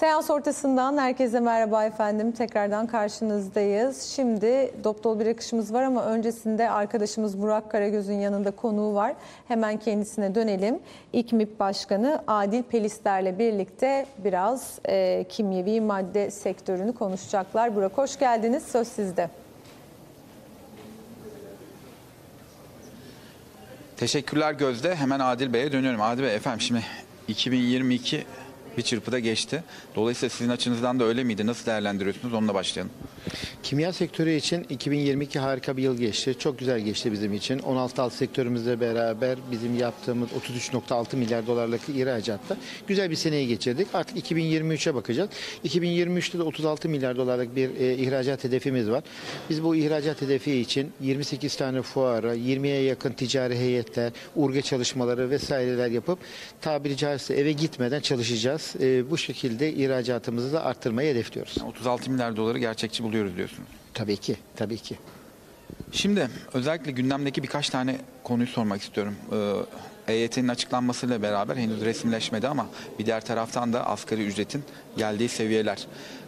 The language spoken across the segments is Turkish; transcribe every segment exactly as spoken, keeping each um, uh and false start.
Seans ortasından herkese merhaba efendim. Tekrardan karşınızdayız. Şimdi dop dolu bir akışımız var ama öncesinde arkadaşımız Burak Karagöz'ün yanında konuğu var. Hemen kendisine dönelim. İKMİP Başkanı Adil Pelisler'le birlikte biraz e, kimyevi madde sektörünü konuşacaklar. Burak hoş geldiniz. Söz sizde. Teşekkürler Gözde. Hemen Adil Bey'e dönüyorum. Adil Bey efendim şimdi iki bin yirmi iki bir çırpıda geçti. Dolayısıyla sizin açınızdan da öyle miydi? Nasıl değerlendiriyorsunuz? Onunla başlayalım. Kimya sektörü için iki bin yirmi iki harika bir yıl geçti. Çok güzel geçti bizim için. on altı alt sektörümüzle beraber bizim yaptığımız otuz üç nokta altı milyar dolarlık ihracatta güzel bir seneyi geçirdik. Artık iki bin yirmi üçe bakacağız. iki bin yirmi üçte de otuz altı milyar dolarlık bir e, ihracat hedefimiz var. Biz bu ihracat hedefi için yirmi sekiz tane fuara, yirmiye yakın ticari heyetler, urge çalışmaları vesaireler yapıp tabiri caizse eve gitmeden çalışacağız. E, bu şekilde ihracatımızı da arttırmayı hedefliyoruz. Yani otuz altı milyar doları gerçekçi buluyoruz diyorsunuz. Tabii ki, tabii ki. Şimdi özellikle gündemdeki birkaç tane konuyu sormak istiyorum. Ee, E Y T'nin açıklanmasıyla beraber henüz resimleşmedi ama bir diğer taraftan da asgari ücretin geldiği seviyeler.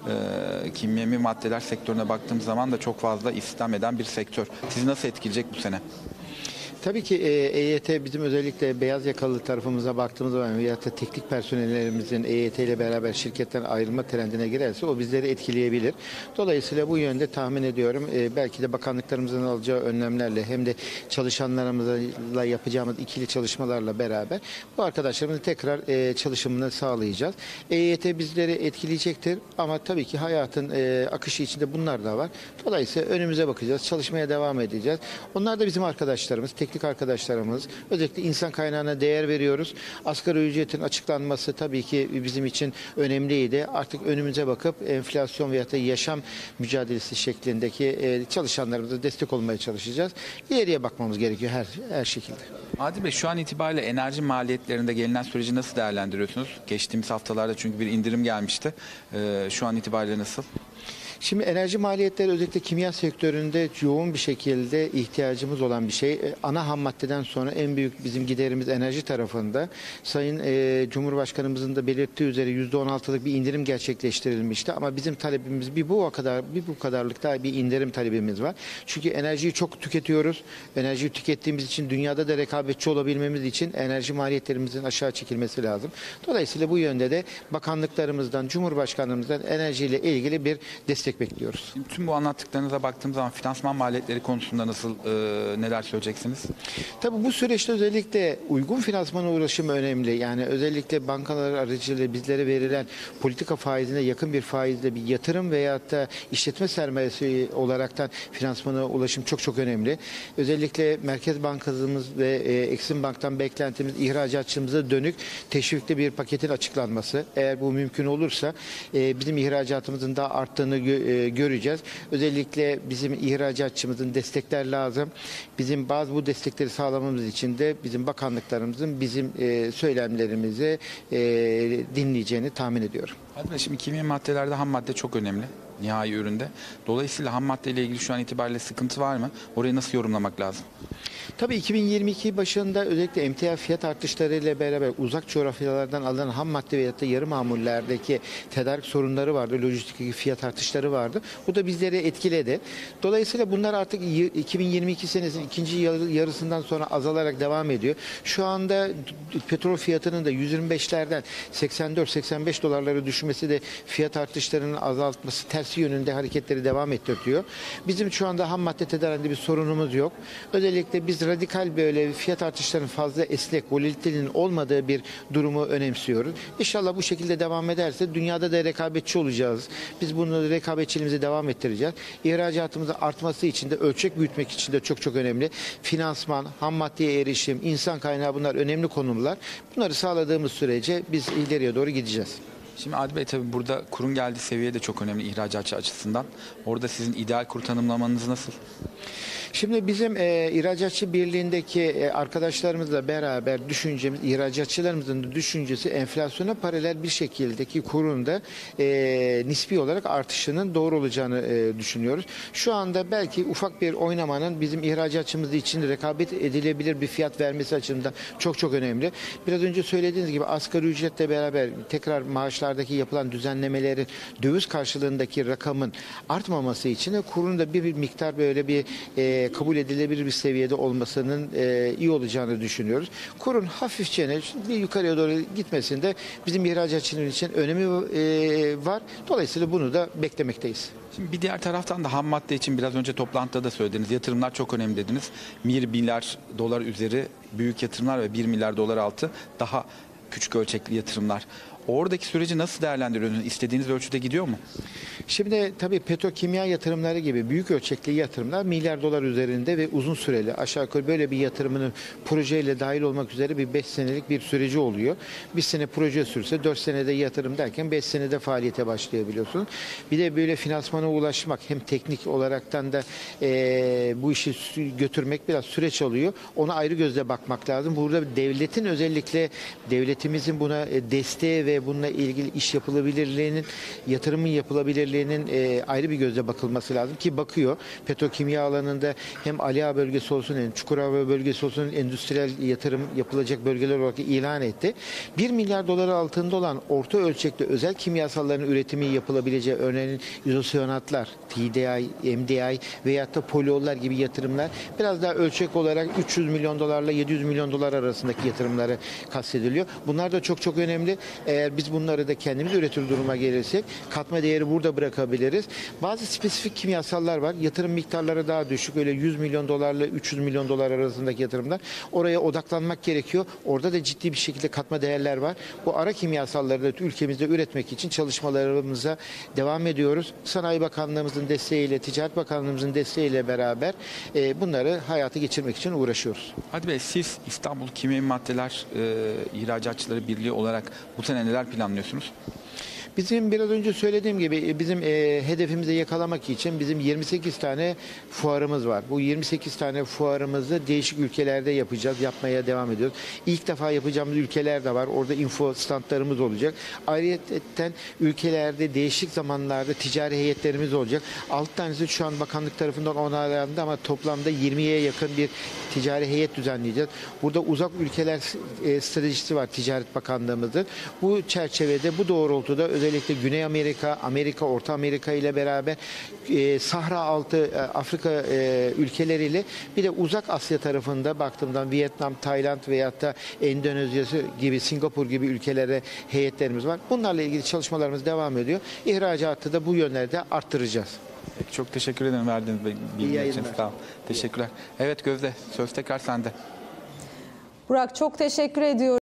Ee, kimyevi maddeler sektörüne baktığımız zaman da çok fazla istihdam eden bir sektör. Sizi nasıl etkileyecek bu sene? Tabii ki E Y T bizim özellikle beyaz yakalı tarafımıza baktığımız zaman ya da teknik personellerimizin E Y T ile beraber şirketten ayrılma trendine girerse o bizleri etkileyebilir. Dolayısıyla bu yönde tahmin ediyorum belki de bakanlıklarımızın alacağı önlemlerle hem de çalışanlarımızla yapacağımız ikili çalışmalarla beraber bu arkadaşlarımızın tekrar çalışımını sağlayacağız. E Y T bizleri etkileyecektir ama tabii ki hayatın akışı içinde bunlar da var. Dolayısıyla önümüze bakacağız, çalışmaya devam edeceğiz. Onlar da bizim arkadaşlarımız, teknik arkadaşlarımız. Özellikle insan kaynağına değer veriyoruz. Asgari ücretin açıklanması tabii ki bizim için önemliydi. Artık önümüze bakıp enflasyon veyahut da yaşam mücadelesi şeklindeki çalışanlarımıza destek olmaya çalışacağız. İleriye bakmamız gerekiyor her her şekilde. Adil Bey şu an itibariyle enerji maliyetlerinde gelinen süreci nasıl değerlendiriyorsunuz? Geçtiğimiz haftalarda çünkü bir indirim gelmişti. Ee, şu an itibariyle nasıl? Şimdi enerji maliyetleri özellikle kimya sektöründe yoğun bir şekilde ihtiyacımız olan bir şey. Ana ham maddeden sonra en büyük bizim giderimiz enerji tarafında. Sayın e, Cumhurbaşkanımızın da belirttiği üzere yüzde on altılık bir indirim gerçekleştirilmişti. Ama bizim talebimiz bir bu kadar, bir bu kadarlık daha bir indirim talebimiz var. Çünkü enerjiyi çok tüketiyoruz. Enerjiyi tükettiğimiz için dünyada da rekabetçi olabilmemiz için enerji maliyetlerimizin aşağı çekilmesi lazım. Dolayısıyla bu yönde de bakanlıklarımızdan, Cumhurbaşkanımızdan enerjiyle ilgili bir destek bekliyoruz. Şimdi tüm bu anlattıklarınıza baktığımız zaman finansman maliyetleri konusunda nasıl e, neler söyleyeceksiniz? Tabii bu süreçte özellikle uygun finansmana ulaşımı önemli. Yani özellikle bankalar aracılığıyla bizlere verilen politika faizine yakın bir faizle bir yatırım veyahut da işletme sermayesi olaraktan finansmana ulaşım çok çok önemli. Özellikle Merkez Bankamız ve e, Eksim Bank'tan beklentimiz ihracatçımıza dönük teşvikli bir paketin açıklanması. Eğer bu mümkün olursa e, bizim ihracatımızın daha arttığını e, göreceğiz. Özellikle bizim ihracatçımızın destekler lazım. Bizim bazı bu destekleri sağlamamız için de bizim bakanlıklarımızın bizim e, söylemlerimizi e, dinleyeceğini tahmin ediyorum. Hadi şimdi kimya maddelerde ham madde çok önemli. Nihai üründe. Dolayısıyla ham madde ile ilgili şu an itibariyle sıkıntı var mı? Orayı nasıl yorumlamak lazım? Tabii iki bin yirmi iki başında özellikle emtia fiyat artışları ile beraber uzak coğrafyalardan alınan ham madde veyahut da yarı mamullerdeki tedarik sorunları vardı. Lojistik fiyat artışları vardı. Bu da bizleri etkiledi. Dolayısıyla bunlar artık iki bin yirmi iki senesinin ikinci yarısından sonra azalarak devam ediyor. Şu anda petrol fiyatının da yüz yirmi beşlerden seksen dört seksen beş dolarlara düşmesi de fiyat artışlarının azaltması tersi yönünde hareketleri devam ettiriyor. Bizim şu anda ham madde tedarikinde bir sorunumuz yok. Özellikle biz radikal böyle fiyat artışlarının fazla esnek, volatilitenin olmadığı bir durumu önemsiyoruz. İnşallah bu şekilde devam ederse dünyada da rekabetçi olacağız. Biz bunu rekabetçiliğimizi devam ettireceğiz. İhracatımızın artması için de ölçek büyütmek için de çok çok önemli. Finansman, ham maddeye erişim, insan kaynağı bunlar önemli konular. Bunları sağladığımız sürece biz ileriye doğru gideceğiz. Şimdi Adil Bey tabii burada kurun geldiği seviye de çok önemli ihracatçı açısından. Orada sizin ideal kur tanımlamanız nasıl? Şimdi bizim e, İhracatçı Birliği'ndeki e, arkadaşlarımızla beraber düşüncemiz, ihracatçılarımızın da düşüncesi enflasyona paralel bir şekildeki kurun da e, nispi olarak artışının doğru olacağını e, düşünüyoruz. Şu anda belki ufak bir oynamanın bizim ihracatçımız için rekabet edilebilir bir fiyat vermesi açısından çok çok önemli. Biraz önce söylediğiniz gibi asgari ücretle beraber tekrar maaşlardaki yapılan düzenlemeleri döviz karşılığındaki rakamın artmaması için de kurun da bir, bir miktar böyle bir e, kabul edilebilir bir seviyede olmasının e, iyi olacağını düşünüyoruz. Kurun hafifçe bir yukarıya doğru gitmesinde bizim ihracatçılar için önemi e, var. Dolayısıyla bunu da beklemekteyiz. Şimdi bir diğer taraftan da ham madde için biraz önce toplantıda da söylediniz. Yatırımlar çok önemli dediniz. bir milyar dolar üzeri büyük yatırımlar ve bir milyar dolar altı daha küçük ölçekli yatırımlar. Oradaki süreci nasıl değerlendiriyorsunuz? İstediğiniz ölçüde gidiyor mu? Şimdi tabii petrokimya yatırımları gibi büyük ölçekli yatırımlar milyar dolar üzerinde ve uzun süreli. Aşağı yukarı böyle bir yatırımının projeyle dahil olmak üzere bir beş senelik bir süreci oluyor. Bir sene proje sürse dört senede yatırım derken beş senede faaliyete başlayabiliyorsunuz. Bir de böyle finansmana ulaşmak hem teknik olaraktan da e, bu işi götürmek biraz süreç alıyor. Ona ayrı gözle bakmak lazım. Burada devletin özellikle devletimizin buna desteği ve bununla ilgili iş yapılabilirliğinin, yatırımın yapılabilirliğinin e, ayrı bir gözle bakılması lazım ki bakıyor. Petrokimya alanında hem Ali Ağa bölgesi olsun hem Çukurova bölgesi olsun endüstriyel yatırım yapılacak bölgeler olarak ilan etti. bir milyar dolar altında olan orta ölçekli özel kimyasalların üretimi yapılabileceği örneğin izosiyonatlar, T D I, M D I veyahut da poliollar gibi yatırımlar biraz daha ölçek olarak üç yüz milyon dolarla yedi yüz milyon dolar arasındaki yatırımları kastediliyor. Bunlar da çok çok önemli. Eğer biz bunları da kendimiz üretir duruma gelirsek katma değeri burada bırakabiliriz. Bazı spesifik kimyasallar var. Yatırım miktarları daha düşük. Öyle yüz milyon dolarla üç yüz milyon dolar arasındaki yatırımlar. Oraya odaklanmak gerekiyor. Orada da ciddi bir şekilde katma değerler var. Bu ara kimyasalları da ülkemizde üretmek için çalışmalarımıza devam ediyoruz. Sanayi Bakanlığımızın desteğiyle, Ticaret Bakanlığımızın desteğiyle beraber e, bunları hayata geçirmek için uğraşıyoruz. Hadi Bey, siz İstanbul Kimya Maddeler e, İhracatçıları Birliği olarak bu sene neler planlıyorsunuz? Bizim biraz önce söylediğim gibi bizim e, hedefimizi yakalamak için bizim yirmi sekiz tane fuarımız var. Bu yirmi sekiz tane fuarımızı değişik ülkelerde yapacağız. Yapmaya devam ediyoruz. İlk defa yapacağımız ülkeler de var. Orada info standlarımız olacak. Ayrıca ülkelerde değişik zamanlarda ticari heyetlerimiz olacak. altı tanesi şu an bakanlık tarafından onaylandı ama toplamda yirmiye yakın bir ticari heyet düzenleyeceğiz. Burada uzak ülkeler e, stratejisi var Ticaret Bakanlığımızın. Bu çerçevede bu doğrultuda özellikle Güney Amerika, Amerika, Orta Amerika ile beraber e, Sahra altı e, Afrika e, ülkeleriyle bir de uzak Asya tarafında baktığımdan Vietnam, Tayland veyahut da Endonezya gibi, Singapur gibi ülkelere heyetlerimiz var. Bunlarla ilgili çalışmalarımız devam ediyor. İhracatı da bu yönlerde arttıracağız. Peki, çok teşekkür ederim verdiğiniz bilgiler için. Sağ olun. Teşekkürler. Evet Gözde, söz tekrar sende. Burak, çok teşekkür ediyorum.